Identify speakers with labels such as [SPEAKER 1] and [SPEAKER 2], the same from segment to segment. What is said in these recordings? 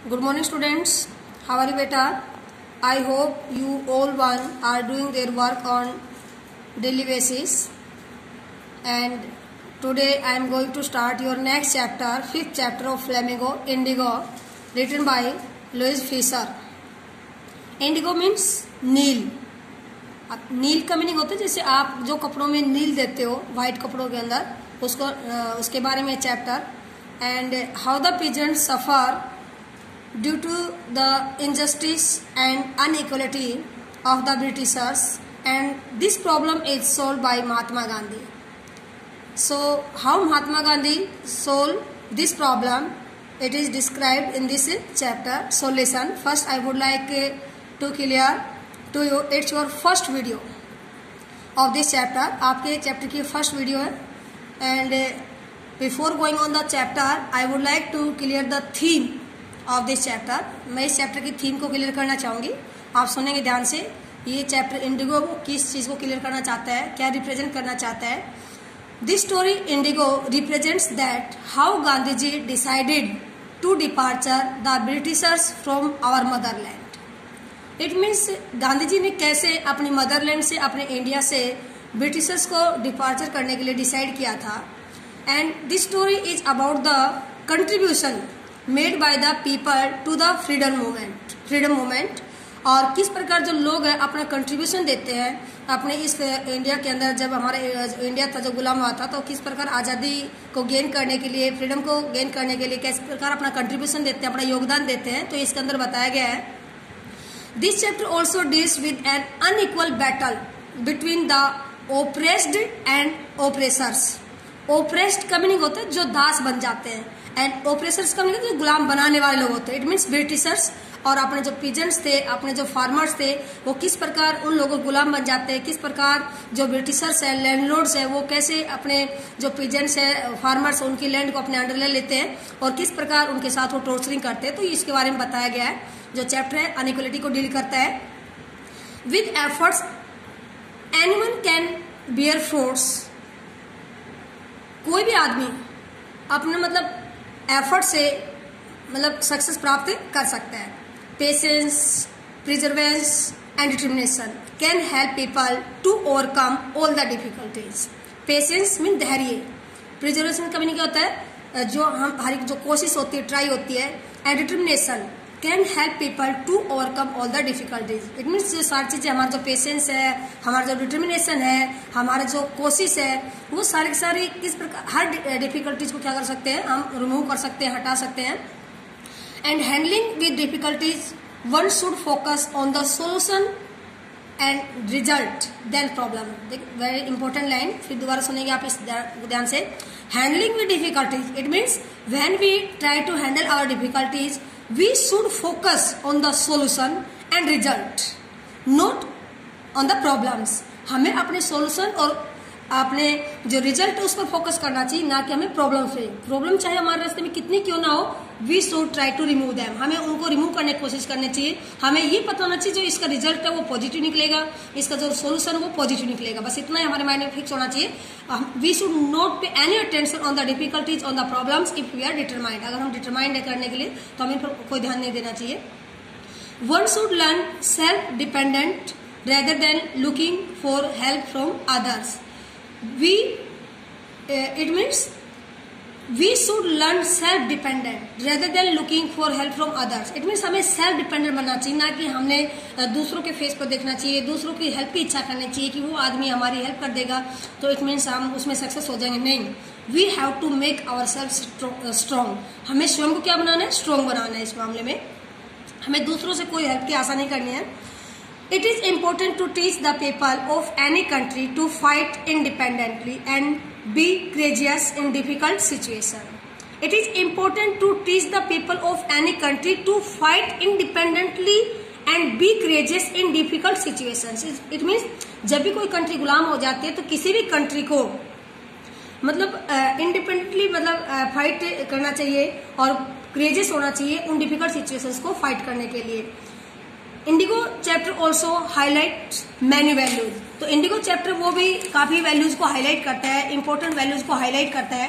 [SPEAKER 1] Good morning, students. How are you, beta? I hope you all one are doing their work on daily basis. And today I am going to start your next chapter, 5th chapter of Flamingo, Indigo, written by Louis Fisher. Indigo means नील. अब नील का meaning होता है जैसे आप जो कपड़ों में नील देते हो व्हाइट कपड़ों के अंदर, उसको उसके बारे में chapter. And how the peasant suffer due to the injustice and inequality of the Britishers, and this problem is solved by Mahatma Gandhi. So how Mahatma Gandhi solved this problem, it is described in this chapter. Solution. First I would like to clear to you, it's your first video of this chapter. आपके chapter की first video है. And before going on the chapter I would like to clear the theme of this chapter. मैं इस chapter की theme को clear करना चाहूँगी. आप सुनेंगे ध्यान से. ये चैप्टर इंडिगो किस चीज़ को क्लियर करना चाहता है, क्या रिप्रेजेंट करना चाहता है. This story Indigo represents that how Gandhi ji decided to departure the Britishers from our motherland. It means Gandhi ji ने कैसे अपने मदरलैंड से, अपने इंडिया से ब्रिटिशर्स को डिपार्चर करने के लिए डिसाइड किया था. And this story is about the contribution made by the people to the freedom movement. और किस प्रकार जो लोग हैं अपना कंट्रीब्यूशन देते हैं अपने इस इंडिया के अंदर. जब हमारे इंडिया था जो गुलाम हुआ था, तो किस प्रकार आज़ादी को गेन करने के लिए, फ्रीडम को गेन करने के लिए किस प्रकार अपना कंट्रीब्यूशन देते हैं, अपना योगदान देते हैं, तो इसके अंदर बताया गया है. This chapter also deals with an unequal battle between the oppressed and oppressors. Oppressed का मीनिंग होता है जो दास बन जाते हैं, एंड ओप्रेसर्स का मीनिंग जो गुलाम बनाने वाले लोग होते हैं. It means Britishers. और अपने जो पीजेंट्स थे, अपने जो फार्मर्स थे, वो किस प्रकार उन लोगों को गुलाम बन जाते हैं. किस प्रकार जो ब्रिटिशर्स है, लैंडलॉर्ड्स है, वो कैसे अपने जो पीजेंट्स है, फार्मर्स, उनकी लैंड को अपने अंडर ले लेते हैं और किस प्रकार उनके साथ वो टॉर्चरिंग करते हैं. तो इसके बारे में बताया गया है. जो चैप्टर है अनइक्वलिटी को डील करता है. With efforts anyone can bear fruits. कोई भी आदमी अपने एफर्ट से सक्सेस प्राप्त कर सकता है. Patience, preservance and determination can help people to overcome all the difficulties. Patience mean धैर्य. प्रिजर्वेशन का मीनिंग क्या होता है, जो हमारी जो कोशिश होती है, ट्राई होती है. And determination can help people to overcome all the difficulties. It means जो सारी चीजें, हमारा जो पेशेंस है, हमारा जो डिटर्मिनेशन है, हमारा जो कोशिश है, वो सारी की सारी किस प्रकार हर डिफिकल्टीज को क्या कर सकते हैं, हम रिमूव कर सकते हैं, हटा सकते हैं. And handling with difficulties one should focus on the solution and result then problem. Very important line, फिर दोबारा सुनेंगे आप इस ध्यान से. Handling with difficulties, it means when we try to handle our difficulties we should focus on the solution and result, not on the problems. हमें अपने solution और अपने जो रिजल्ट है उस पर फोकस करना चाहिए, ना कि हमें प्रॉब्लम पे. प्रॉब्लम चाहे हमारे रास्ते में कितनी क्यों ना हो, we should try to remove them. हमें उनको रिमूव करने की कोशिश करनी चाहिए. हमें ये पता होना चाहिए जो इसका रिजल्ट है वो पॉजिटिव निकलेगा, इसका जो सोल्यूशन वो पॉजिटिव निकलेगा. बस इतना ही हमारे माइंड में फिक्स होना चाहिए. We should not pay any attention on the difficulties, on the problems if we are determined. अगर हम डिटरमाइंड है करने के लिए तो हमें कोई ध्यान नहीं देना चाहिए. One should learn self dependent rather than looking for help from others. It means we should learn self dependent rather than looking for help from others. It means हमें self dependent बनना चाहिए, ना कि हमने दूसरों के फेस पर देखना चाहिए, दूसरों की हेल्प की इच्छा करनी चाहिए कि वो आदमी हमारी हेल्प कर देगा तो इट मीन्स हम उसमें सक्सेस हो जाएंगे. नहीं, we have to make our self strong. हमें स्वयं को क्या बनाना है, स्ट्रॉन्ग बनाना है. इस मामले में हमें दूसरों से कोई हेल्प की आशा नहीं करनी है. It is important to teach the people of any country to fight independently and be courageous in difficult situations. It is important to teach the people of any country to fight independently and be courageous in difficult situations. It means जब भी कोई country गुलाम हो जाती है तो किसी भी country को इंडिपेंडेंटली फाइट करना चाहिए और courageous होना चाहिए उन डिफिकल्ट सिचुएशंस को फाइट करने के लिए. Indigo chapter also highlight many values. तो इंडिगो चैप्टर वो भी काफी वैल्यूज को हाईलाइट करता है, इंपॉर्टेंट वैल्यूज को हाईलाइट करता है.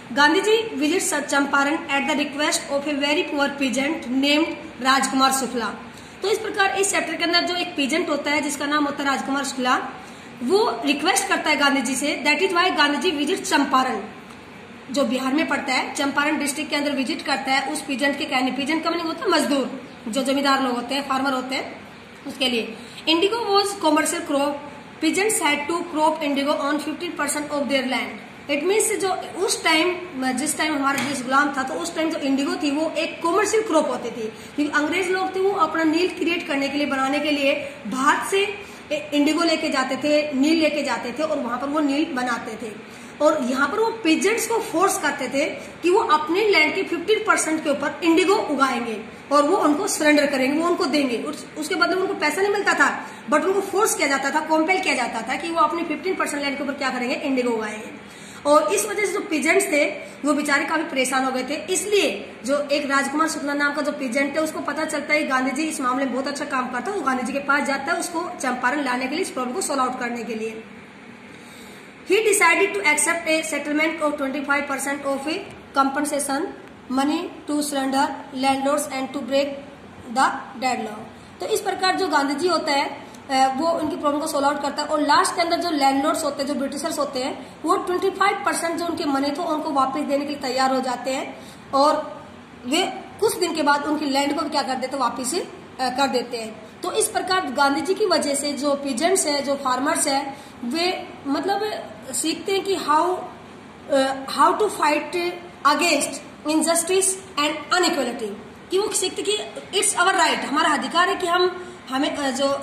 [SPEAKER 1] Gandhi ji visits Champaran at the request of a very poor peasant named Rajkumar Shukla. तो इस प्रकार इस चैप्टर के अंदर जो एक पीजेंट होता है जिसका नाम होता है राजकुमार शुक्ला, वो रिक्वेस्ट करता है गांधी जी से, that is why Gandhi ji visit Champaran, जो बिहार में पड़ता है, चंपारण डिस्ट्रिक्ट के अंदर विजिट करता है उस पीजेंट के कहने। पीजेंट का मीनिंग होता है मजदूर, जो जमींदार लोग होते हैं, फार्मर होते हैं, उसके लिए। Indigo was commercial crop, peasants had to crop indigo on 15% of their land. It means जो उस टाइम, जिस टाइम हमारा देश गुलाम था, तो उस टाइम जो इंडिगो थी वो एक कॉमर्शियल क्रॉप होती थी, क्योंकि अंग्रेज लोग थे वो अपना नील क्रिएट करने के लिए, बनाने के लिए भारत से इंडिगो लेके जाते थे, नील लेके जाते थे और वहां पर वो नील बनाते थे। और यहाँ पर वो पीजेंट्स को फोर्स करते थे कि वो अपने लैंड के 15% के ऊपर इंडिगो उगाएंगे और वो उनको सरेंडर करेंगे, वो उनको देंगे। उसके बदले उनको पैसा नहीं मिलता था, बट उनको फोर्स किया जाता था, कॉम्पेल किया जाता था कि वो अपने 15% लैंड के ऊपर क्या करेंगे, इंडिगो उगाएंगे। और इस वजह से जो पीजेंट्स थे वो बेचारे काफी परेशान हो गए थे। इसलिए जो एक राजकुमार शुक्ला नाम का जो पीजेंट है, उसको पता चलता है गांधी जी इस मामले में बहुत अच्छा काम करता है, वो गांधी जी के पास जाता है उसको चंपारण लाने के लिए, इस प्रॉब्लम को सॉल्व आउट करने के लिए। He decided to accept a settlement of 25% of a compensation money to surrender landlords and to break the deadlock। तो इस प्रकार जो गांधी जी होता है वो उनकी प्रॉब्लम को सॉल्व आउट करता है। और लास्ट के अंदर जो लैंडलॉर्ड्स होते हैं, जो ब्रिटिशर्स होते हैं, वो 25% जो उनके मनी थे उनको वापस देने के लिए तैयार हो जाते हैं और वे कुछ दिन के बाद उनकी लैंड को भी क्या कर देते हैं, वापिस कर देते हैं। तो इस प्रकार गांधी जी की वजह से जो पीजेंट्स है, जो फार्मर्स है, वे मतलब सीखते हैं कि how to fight against injustice and inequality, कि वो सीखते कि इट्स आवर राइट, हमारा अधिकार है कि हमें जो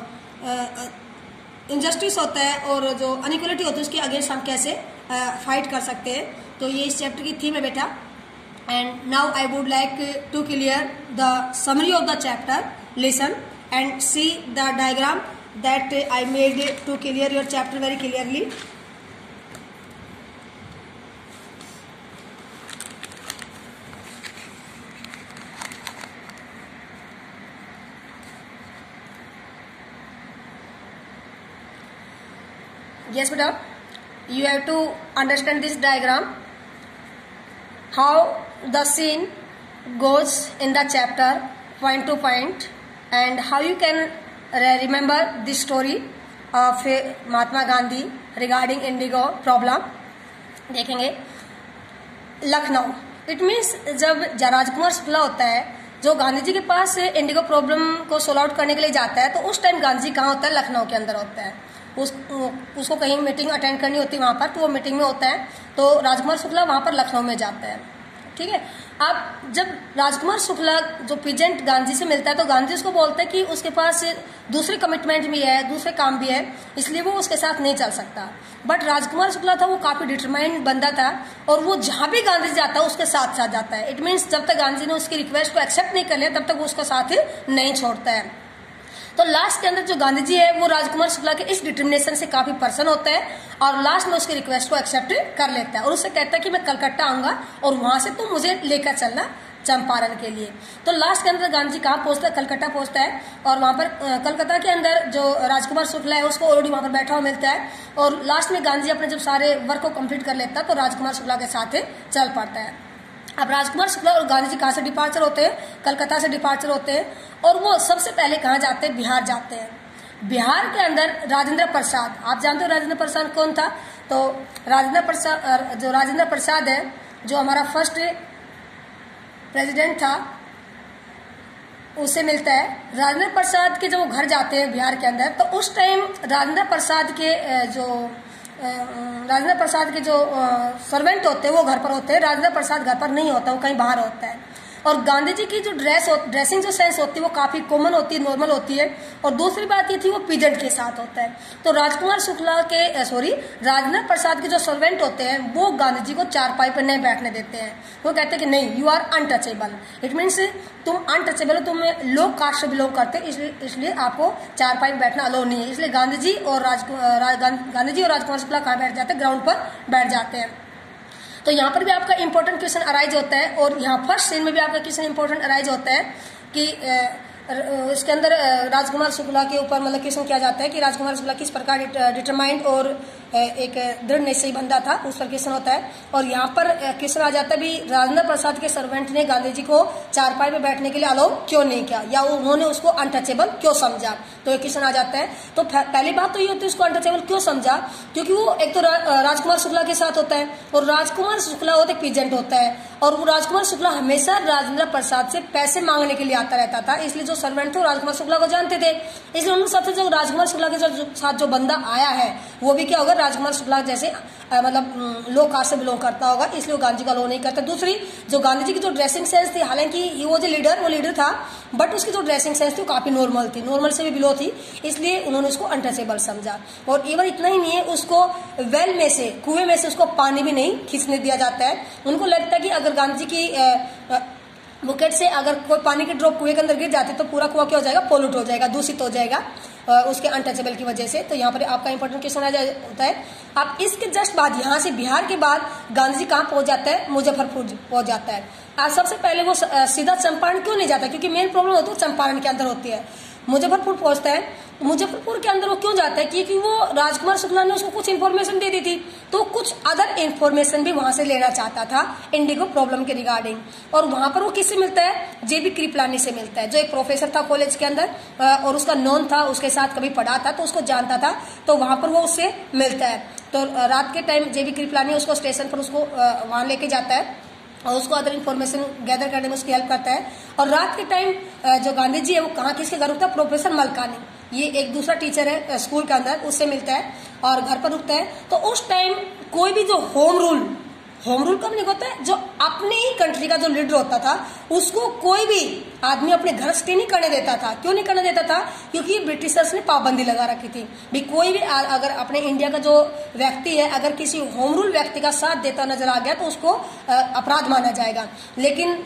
[SPEAKER 1] इनजस्टिस होता है और जो अनइक्वलिटी होती है उसके अगेंस्ट हम कैसे फाइट कर सकते हैं। तो ये इस चैप्टर की थीम है बेटा। And now I would like to clear the summary of the chapter, listen and see the diagram that I made to clear your chapter very clearly। Yes beta, you have to understand this diagram, how the scene goes in the chapter point to point, and how you can remember the story of Mahatma Gandhi regarding indigo problem. देखेंगे Lucknow, it means जब राजकुमार शुक्ला होता है जो गांधी जी के पास indigo problem को solve out करने के लिए जाता है, तो उस टाइम गांधी जी कहाँ होता है, लखनऊ के अंदर होता है। उसको कहीं मीटिंग अटेंड करनी होती है वहां पर, तो वो मीटिंग में होता है, तो राजकुमार शुक्ला वहां पर लखनऊ में जाता है। ठीक है। अब जब राजकुमार शुक्ला जो पीजेंट गांधी से मिलता है, तो गांधी उसको बोलता है कि उसके पास दूसरे कमिटमेंट भी है, दूसरे काम भी है, इसलिए वो उसके साथ नहीं चल सकता। बट राजकुमार शुक्ला था वो काफी डिटरमाइंड बंदा था और वो जहां भी गांधी जाता है उसके साथ साथ जाता है। इट मीन्स जब तक गांधी ने उसकी रिक्वेस्ट को एक्सेप्ट नहीं कर लिया तब तक वो उसका साथ नहीं छोड़ता है। तो लास्ट के अंदर जो गांधी जी है वो राजकुमार शुक्ला के इस डिटर्मिनेशन से काफी पर्सन होता है और लास्ट में उसकी रिक्वेस्ट को एक्सेप्ट कर लेता है और उससे कहता है कि मैं कलकत्ता आऊंगा और वहां से तुम मुझे लेकर चलना चंपारण के लिए। तो लास्ट के अंदर गांधी जी कहाँ पहुंचता है, कलकत्ता पहुंचता है और वहां पर कलकत्ता के अंदर जो राजकुमार शुक्ला है उसको ऑलरेडी वहां पर बैठा हुआ मिलता है और लास्ट में गांधी जी अपने जब सारे वर्क को कंप्लीट कर लेता है तो राजकुमार शुक्ला के साथ चल पड़ता है। अब राजकुमार शुक्ला और गांधी जी कहाँ से डिपार्चर होते हैं, कलकत्ता से डिपार्चर होते हैं और वो सबसे पहले कहाँ जाते हैं, बिहार जाते हैं। बिहार के अंदर राजेंद्र प्रसाद, आप जानते हो राजेंद्र प्रसाद कौन था, तो राजेंद्र प्रसाद है जो हमारा फर्स्ट प्रेसिडेंट था, उससे मिलता है। राजेंद्र प्रसाद के जब वो घर जाते हैं बिहार के अंदर, तो उस टाइम राजेंद्र प्रसाद के जो सर्वेंट होते हैं वो घर पर होते हैं, राजेंद्र प्रसाद घर पर नहीं होता, वो कहीं बाहर होता है। और गांधी जी की जो ड्रेसिंग जो सेंस होती है वो काफी कॉमन होती है, नॉर्मल होती है। और दूसरी बात ये थी वो पीजेंट के साथ होता है। तो राजेंद्र प्रसाद के जो सर्वेंट होते हैं वो गांधी जी को चारपाई पर नहीं बैठने देते हैं। वो कहते हैं कि नहीं, you are untouchable, it means तुम अनटचेबल हो, तुम लो कास्ट से बिलोंग करते, इसलिए आपको चारपाई पर बैठना अलाउ नहीं है। इसलिए गांधी जी और राजकुमार शुक्ला कहाँ बैठ जाते हैं, ग्राउंड पर बैठ जाते हैं। तो यहाँ पर भी आपका इंपॉर्टेंट क्वेश्चन अराइज होता है और यहाँ फर्स्ट सीन में भी आपका क्वेश्चन इंपॉर्टेंट अराइज होता है कि इसके अंदर राजकुमार शुक्ला के ऊपर मतलब क्वेश्चन किया जाता है कि राजकुमार शुक्ला किस प्रकार डिटरमाइंड और एक दृढ़ निश्चयी बंदा था, उस पर क्वेश्चन होता है। और यहाँ पर क्वेश्चन आ जाता है भी राजेंद्र प्रसाद के सर्वेंट ने गांधी जी को चारपाई पे बैठने के लिए अलाउ क्यों नहीं किया, या उन्होंने उसको अनटचेबल क्यों समझा, तो ये क्वेश्चन आ जाता है। तो पहली बात तो ये होती है उसको अनटचेबल क्यों समझा, क्योंकि वो एक तो राजकुमार शुक्ला के साथ होता है, और राजकुमार शुक्ला होते पीजेंट होता है, और वो राजकुमार शुक्ला हमेशा राजेंद्र प्रसाद से पैसे मांगने के लिए आता रहता था, इसलिए जो सर्वेंट थे वो राजकुमार शुक्ला को जानते थे, इसलिए उनके साथ जो राजकुमार शुक्ला के साथ जो बंदा आया है वो भी क्या होगा, राजकुमार शुक्ला जैसे मतलब लो कास्ट से बिलोंग करता होगा, इसलिए वो गांधी का लो नहीं करता। दूसरी, जो गांधी जी की जो ड्रेसिंग सेंस थी, हालांकि वो जो लीडर था, बट उसकी जो ड्रेसिंग सेंस थी वो काफी नॉर्मल थी, नॉर्मल से भी बिलो थी, इसलिए उन्होंने उसको अनटचेबल समझा। और इवन इतना ही नहीं है, उसको वेल में से, कुएं में से उसको पानी भी नहीं खींचने दिया जाता है। उनको लगता है कि अगर गांधी जी की बुकेट से अगर कोई पानी की ड्रॉप कुएं के अंदर गिर जाती तो पूरा कुआं क्या हो जाएगा, पोल्यूट हो जाएगा, दूषित हो जाएगा उसके अनटचेबल की वजह से। तो यहाँ पर आपका इंपॉर्टेंट क्वेश्चन आ होता है। अब इसके जस्ट बाद यहाँ से बिहार के बाद गांधी जी कहाँ पहुंच जाता है, मुजफ्फरपुर पहुंच जाता है। आज सबसे पहले वो सीधा चंपारण क्यों नहीं जाता, क्योंकि मेन प्रॉब्लम होती है चंपारण के अंदर होती है। मुजफ्फरपुर पहुंचता है, मुजफ्फरपुर के अंदर वो क्यों जाता है, क्योंकि वो राजकुमार शुक्ला ने उसको कुछ इन्फॉर्मेशन दे दी थी, तो कुछ अदर इन्फॉर्मेशन भी वहां से लेना चाहता था इंडिगो प्रॉब्लम के रिगार्डिंग। और वहां पर वो किससे मिलता है, जेबी कृपलानी से मिलता है, जो एक प्रोफेसर था कॉलेज के अंदर और उसका नॉन था, उसके साथ कभी पढ़ा था तो उसको जानता था, तो वहां पर वो उससे मिलता है। तो रात के टाइम जेबी कृपलानी उसको स्टेशन पर उसको वहां लेके जाता है और उसको अदर इन्फॉर्मेशन गैदर करने में उसकी हेल्प करता है। और रात के टाइम जो गांधी जी है वो कहाँ किसके घर रुकता है, प्रोफेसर मलकानी, ये एक दूसरा टीचर है स्कूल के अंदर, उससे मिलता है और घर पर रुकता है। तो उस टाइम कोई भी जो होम रूल कब नहीं होता है, जो अपने ही कंट्री का जो लीडर होता था उसको कोई भी आदमी अपने घर स्टे नहीं करने देता था। क्यों नहीं करने देता था, क्योंकि ब्रिटिशर्स ने पाबंदी लगा रखी थी भी कोई भी अगर अपने इंडिया का जो व्यक्ति है अगर किसी होम रूल व्यक्ति का साथ देता नजर आ गया तो उसको अपराध माना जाएगा। लेकिन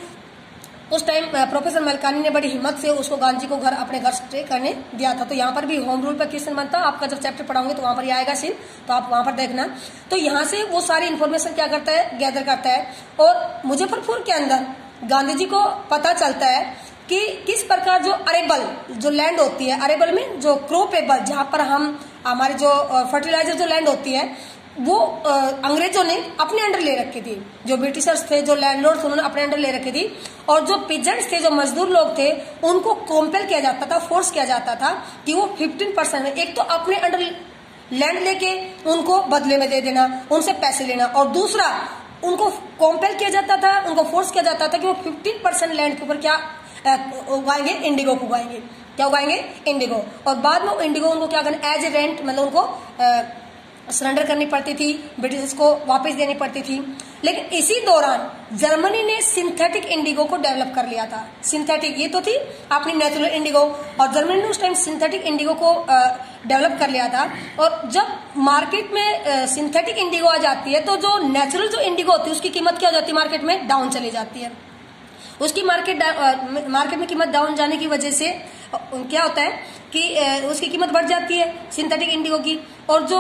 [SPEAKER 1] उस टाइम प्रोफेसर मलकानी ने बड़ी हिम्मत से उसको गांधी जी को अपने घर स्टे करने दिया था। तो यहाँ पर भी होम रूल पर क्वेश्चन बनता है, आपका जब चैप्टर पढ़ाऊंगे तो वहां पर आएगा सीन, तो आप वहां पर देखना। तो यहाँ से वो सारी इन्फॉर्मेशन क्या करता है, गैदर करता है। और मुजफ्फरपुर के अंदर गांधी जी को पता चलता है कि किस प्रकार जो अरेबल जो लैंड होती है, अरेबल में जो क्रोपेबल, जहां पर हम हमारे जो फर्टिलाइजर जो लैंड होती है वो अंग्रेजों ने अपने अंडर ले रखी थी, जो ब्रिटिशर्स थे, जो लैंडलॉर्ड्स उन्होंने अपने अंडर ले रखी थी। और जो पीजेंट्स थे, जो मजदूर लोग थे, उनको कॉम्पेल किया जाता था, फोर्स किया जाता था कि वो 15% में एक तो अपने अंडर लैंड लेके उनको बदले में दे देना, उनसे पैसे लेना, और दूसरा उनको कॉम्पेल किया जाता था, उनको फोर्स किया जाता था कि वो 15% लैंड के ऊपर क्या उगाएंगे, इंडिगो को उगाएंगे। क्या उगाएंगे, इंडिगो। और बाद में इंडिगो उनको क्या करना, एज ए रेंट, मतलब उनको सरेंडर करनी पड़ती थी, ब्रिटिश को वापस देनी पड़ती थी। लेकिन इसी दौरान जर्मनी ने सिंथेटिक इंडिगो को डेवलप कर लिया था। सिंथेटिक, ये तो थी अपनी नेचुरल इंडिगो, और जर्मनी ने उस टाइम सिंथेटिक इंडिगो को डेवलप कर लिया था। और जब मार्केट में सिंथेटिक इंडिगो आ जाती है तो जो नेचुरल जो इंडिगो होती है उसकी कीमत क्या हो जाती है, मार्केट में डाउन चली जाती है। उसकी मार्केट में कीमत डाउन जाने की वजह से क्या होता है कि उसकी कीमत बढ़ जाती है सिंथेटिक इंडिगो की। और जो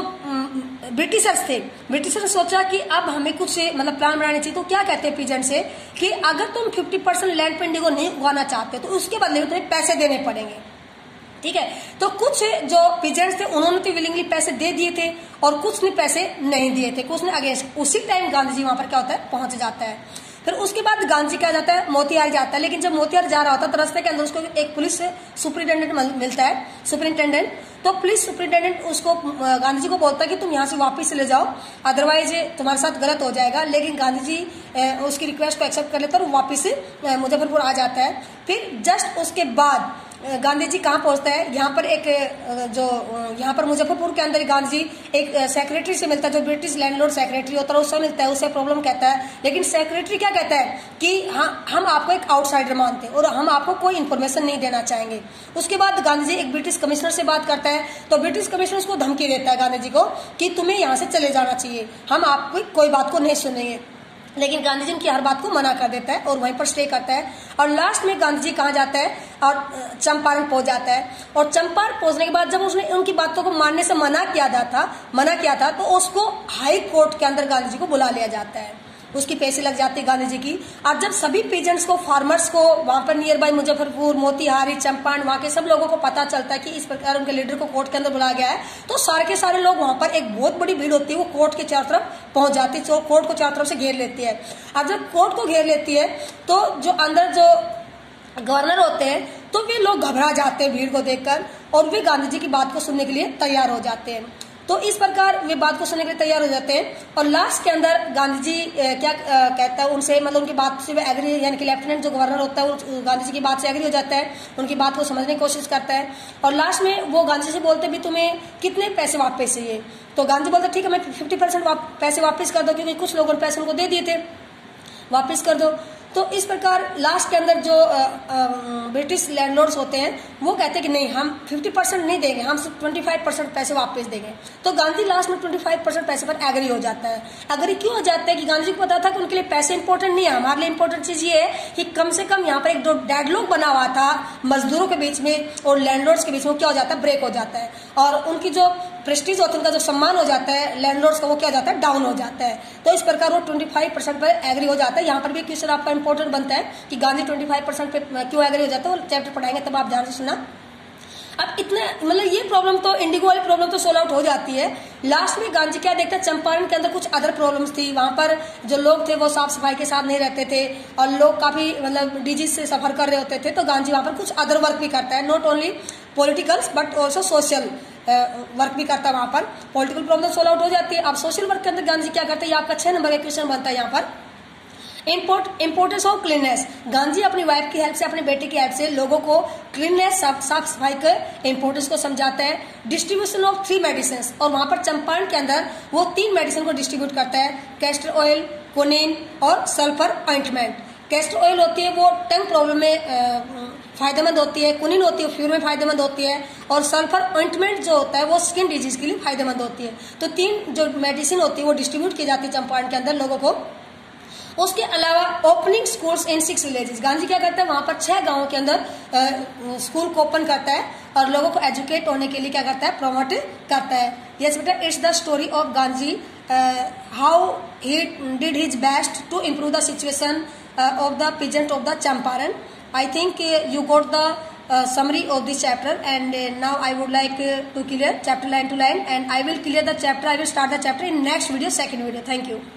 [SPEAKER 1] ब्रिटिशर्स ने सोचा कि अब हमें कुछ मतलब प्लान बनाने चाहिए। तो क्या कहते हैं पीजेंट से कि अगर तुम 50% लैंड पे इंडिगो नहीं उगाना चाहते तो उसके बदले में तुम्हें पैसे देने पड़ेंगे, ठीक है। तो कुछ जो पीजेंट्स थे उन्होंने तो विलिंगली पैसे दे दिए थे और कुछ ने पैसे नहीं दिए थे, कुछ ने अगेंस्ट। उसी टाइम गांधी जी वहां पर क्या होता है, पहुंच जाता है। फिर उसके बाद गांधी क्या जाता है, मोतिहारी जाता है। लेकिन जब मोतिहारी जा रहा होता है तो रास्ते के अंदर उसको एक पुलिस सुपरिटेंडेंट मिलता है, सुपरिटेंडेंट। तो पुलिस सुपरिटेंडेंट उसको गांधी जी को बोलता है कि तुम यहाँ से वापस चले जाओ, अदरवाइज तुम्हारे साथ गलत हो जाएगा। लेकिन गांधी जी उसकी रिक्वेस्ट को एक्सेप्ट कर लेते और वापस मुजफ्फरपुर आ जाता है। फिर जस्ट उसके बाद गांधी जी कहाँ पहुंचता है, यहाँ पर एक यहाँ पर मुजफ्फरपुर के अंदर गांधी जी एक सेक्रेटरी से मिलता है, जो ब्रिटिश लैंडलॉर्ड सेक्रेटरी होता है, उससे मिलता है, उससे प्रॉब्लम कहता है। लेकिन सेक्रेटरी क्या कहता है कि हाँ, हम आपको एक आउटसाइडर मानते हैं और हम आपको कोई इन्फॉर्मेशन नहीं देना चाहेंगे। उसके बाद गांधी जी एक ब्रिटिश कमिश्नर से बात करता है, तो ब्रिटिश कमिश्नर उसको धमकी देता है गांधी जी को कि तुम्हें यहाँ से चले जाना चाहिए, हम आपकी कोई बात को नहीं सुनेंगे। लेकिन गांधी जी उनकी हर बात को मना कर देता है और वहीं पर स्टे करता है। और लास्ट में गांधी जी कहाँ जाता है, और चंपारण पहुंच जाता है। और चंपारण पहुंचने के बाद जब उसने उनकी बातों को मानने से मना किया था तो उसको हाई कोर्ट के अंदर गांधी जी को बुला लिया जाता है। उसकी पैसे लग जाती है गांधी जी की। और जब सभी पीजेंट्स को, फार्मर्स को वहां पर नियर बाय मुजफ्फरपुर, मोतिहारी, चंपारण, वहां के सब लोगों को पता चलता है कि इस प्रकार उनके लीडर को कोर्ट के अंदर बुलाया गया है, तो सारे के सारे लोग वहां पर, एक बहुत बड़ी भीड़ होती है, वो कोर्ट के चारों तरफ पहुंच जाती है, तो कोर्ट को चारों तरफ से घेर लेती है। अब जब कोर्ट को घेर लेती है तो जो अंदर जो गवर्नर होते हैं तो वे लोग घबरा जाते हैं भीड़ को देखकर, और वे गांधी जी की बात को सुनने के लिए तैयार हो जाते हैं। तो इस प्रकार वे बात को सुनने के लिए तैयार हो जाते हैं, और लास्ट के अंदर गांधी जी क्या कहता है उनसे, मतलब उनकी बात से वे एग्री, यानी कि लेफ्टिनेंट जो गवर्नर होता है वो गांधी जी की बात से एग्री हो जाता है, उनकी बात को समझने की कोशिश करता है, और लास्ट में वो गांधी जी से बोलते भी तुम्हें कितने पैसे वापस चाहिए। तो गांधी बोलते ठीक है मैं 50% पैसे वापस कर दो, क्योंकि कुछ लोगों ने पैसे उनको दे दिए थे, वापस कर दो। तो इस प्रकार लास्ट के अंदर जो ब्रिटिश लैंडलॉर्ड्स होते हैं वो कहते हैं कि नहीं, हम 50% नहीं देंगे, हम सिर्फ 25% पैसे वापस देंगे। तो गांधी लास्ट में 25% पैसे पर एग्री हो जाता है। एग्री क्यों हो जाता है कि गांधी जी को पता था कि उनके लिए पैसे इंपॉर्टेंट नहीं है, हमारे लिए इंपॉर्टेंट चीज ये है कि कम से कम यहाँ पर एक जो डेडलॉक बना हुआ था मजदूरों के बीच में और लैंडलॉर्ड्स के बीच में, क्या हो जाता है, ब्रेक हो जाता है, और उनकी जो प्रेस्टीज होता है, उनका जो सम्मान हो जाता है लैंडलॉर्ड्स का, वो क्या हो जाता है, डाउन हो जाता है। तो इस प्रकार वो 25% पर एग्री हो जाता है। यहाँ पर भी क्वेश्चन आपका इंपॉर्टेंट बनता है कि गांधी 25% पे क्यों एग्री हो जाता है, वो चैप्टर पढ़ाएंगे तब आप ध्यान से सुनना। अब इतने, मतलब ये प्रॉब्लम तो, इंडिगो वाली प्रॉब्लम तो सोल्व आउट हो जाती है। लास्ट में गांधी क्या देखता है, चंपारण के अंदर कुछ अदर प्रॉब्लम्स थी, वहां पर जो लोग थे वो साफ सफाई के साथ नहीं रहते थे, और लोग काफी मतलब डिजीज से सफर कर रहे होते थे। तो गांधी वहां पर कुछ अदर वर्क भी करता है, not only politicals but also social work भी करता है। वहां पर पॉलिटिकल प्रॉब्लम सोल्व आउट हो जाती है। अब सोशल वर्क के अंदर गांधी क्या करते हैं, ये आपका 6 नंबर का क्वेश्चन बनता है यहाँ पर। इम्पोर्टेंस ऑफ क्लीननेस, गांधी अपनी वाइफ की हेल्प से, अपने बेटे की हेल्प से लोगों को क्लीननेस, साफ सफाई के इम्पोर्टेंस को समझाता है। डिस्ट्रीब्यूशन ऑफ 3 मेडिसिन, और वहां पर चंपारण के अंदर वो 3 मेडिसिन को डिस्ट्रीब्यूट करता है, कैस्टर ऑयल, क्विनीन और सल्फर ऑइंटमेंट। कैस्टर ऑयल होती है वो टंग प्रॉब्लम में फायदेमंद होती है, क्विनीन होती है फ्यूर में फायदेमंद होती है, और सल्फर ऑइंटमेंट जो होता है वो स्किन डिजीज के लिए फायदेमंद होती है। तो 3 जो मेडिसिन होती है वो डिस्ट्रीब्यूट की जाती है चंपारण के अंदर लोगों को। उसके अलावा opening schools in 6 villages, Gandhi क्या करता है, वहां पर 6 गांवों के अंदर स्कूल को ओपन करता है और लोगों को एजुकेट होने के लिए क्या करता है, प्रमोट करता है। यस बेटा, it's the story of Gandhi, how he did his best to improve the situation of the peasant of the Champaran. I think you got the summary of this chapter, and now I would like to clear chapter line to line, and I will clear the chapter. I will start the chapter in next video, second video. Thank you.